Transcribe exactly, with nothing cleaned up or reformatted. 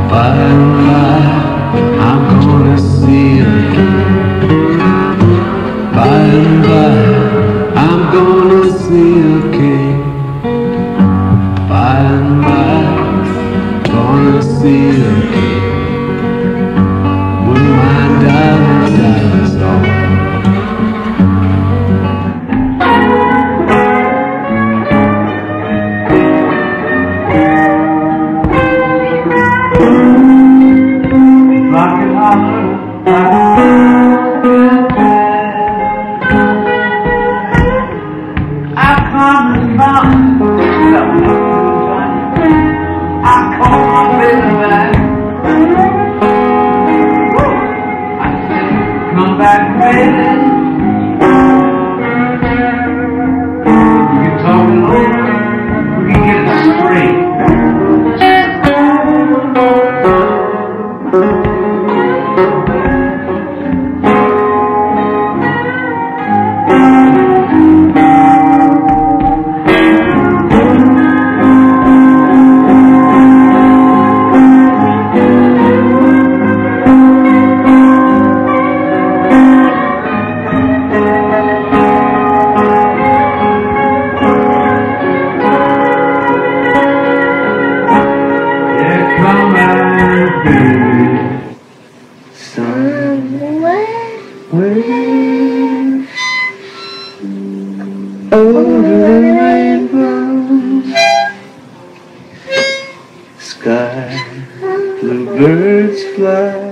By and by, I'm gonna see you again. By and by, I'm gonna see you again. By and by, gonna see you again. When my darling dies off. Over the rainbow sky, bluebirds fly.